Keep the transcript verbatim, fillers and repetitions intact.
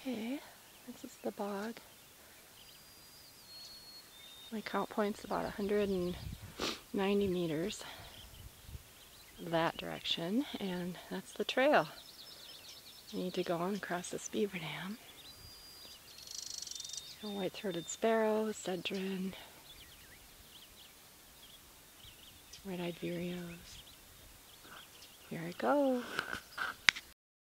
Okay, this is the bog. My count point's about one hundred ninety meters that direction, and that's the trail. I need to go on across this beaver dam. White-throated sparrow, sedrin, red-eyed vireos. Here I go.